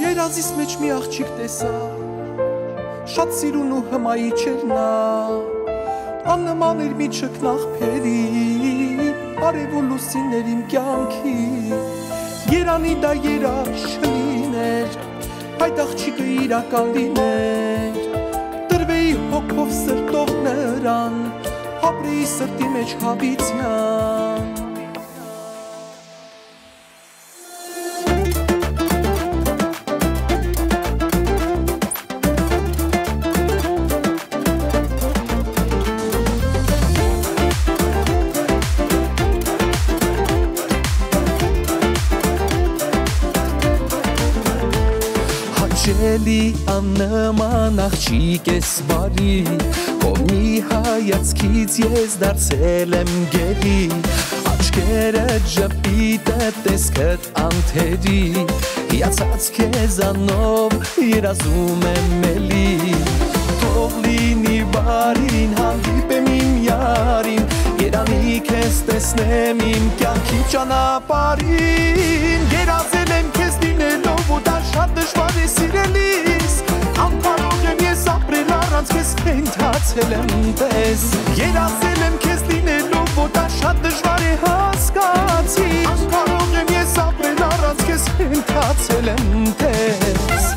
Երազիս մեջ մի աղջիկ տեսա, շատ սիրուն ու հմայի չէր նա, աննման էր մի չքնաղբերի, արև ու լուսիներ իմ կյանքի, երանի դա երար չլիներ, այդ աղջիկը իրական լիներ, տրվեի հոգով սրտով նրան, ապրեի սրտի մեջ հավիցյան, Հաճելի աննման աղջիկ ես բարի, Քո մի հայացքից ես դարձել եմ գերի, Աչքերդ ժպիտը տեսքդ անթերի, Հիացած քեզանով երազում եմ էլի, Թող լինի բարին, հանդիպեմ իմ յարին, Երանի քեզ տեսնեմ իմ կյանքի ճանապարհին, Երազել եմ քեզ լինելով ու դա շատ դժվար է սիրելիս, Անկարող եմ ես ապրել առանց քեզ հենթացել եմ պես, Երազել եմ քեզ լինելով ու դա շատ դժվար է հասկացի, Անկարող եմ ես ապրել առանց քեզ հենթացել եմ պես,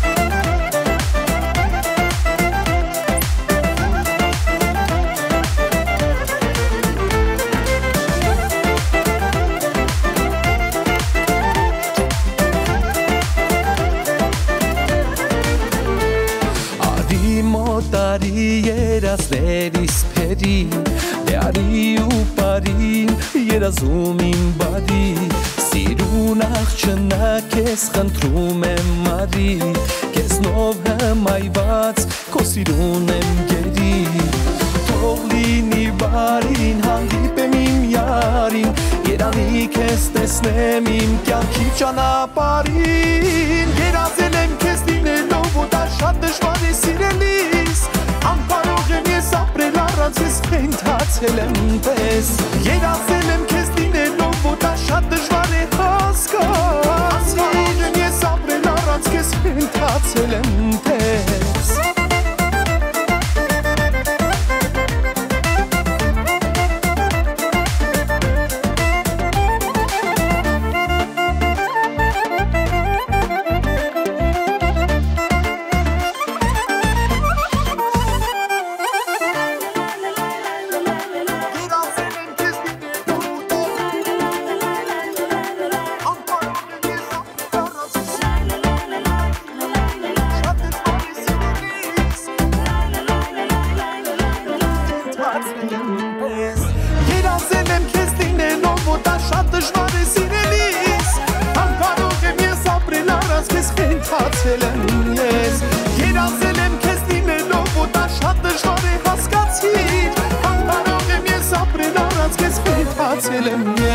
Տարի երազներիս փերի, դե արի ու բարին, երազում իմ բարի, սիրուն աղջնա քեզ խնդրում եմ մարի, քեզնով հմայված քո սիրուն եմ գերի, թող լինի բարին, հանդիպեմ իմ յարին, երանի քեզ տեսնեմ իմ կյանքի ճանապարհին, երազել եմ քեզ լինելով ու դա շատ դժվար է սիրելիս, Անկարող եմ ես ապրել առանց ես հենթացել եմ պես, Երազել եմ քեզ լինելով ու դա շատ դժվար է հասկացի, Անկարող եմ ես ապրել առանց քեզ հենթացել եմ պես, Երազել եմ քեզ լինելով ու դա շատ դժվար է հասկացի, Անկարող եմ ես ապրել առանց քեզ հենթացել եմ